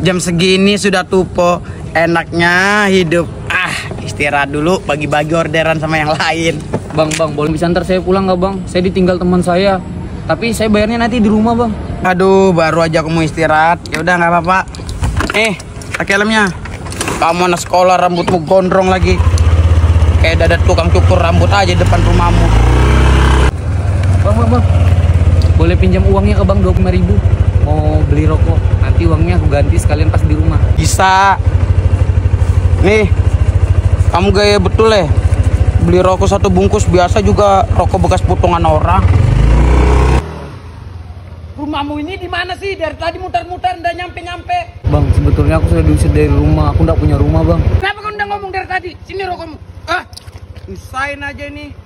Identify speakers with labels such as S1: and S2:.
S1: Jam segini sudah tupo, enaknya hidup. Istirahat dulu, bagi-bagi orderan sama yang lain.
S2: Bang, boleh bisa antar saya pulang nggak bang? Saya ditinggal teman saya. Tapi saya bayarnya nanti di rumah bang.
S1: Aduh, baru aja aku mau istirahat. Ya udah nggak apa-apa. Pakai helmnya. Kamu anak sekolah rambutmu gondrong lagi. Kayak dadat tukang cukur rambut aja depan rumahmu.
S2: Bang. Boleh pinjam uangnya ke bang 25.000. Mau beli rokok. Nanti uangnya aku ganti sekalian pas di rumah.
S1: Bisa. Nih, kamu gaya betul ya. Beli rokok 1 bungkus biasa juga rokok bekas potongan orang. Rumahmu ini di mana sih? Dari tadi muter-muter ndak nyampe-nyampe.
S2: Bang, sebetulnya aku sudah diusir dari rumah. Aku ndak punya rumah bang.
S1: Kenapa kamu udah ngomong dari tadi? Sini rokokmu. Usahain aja nih.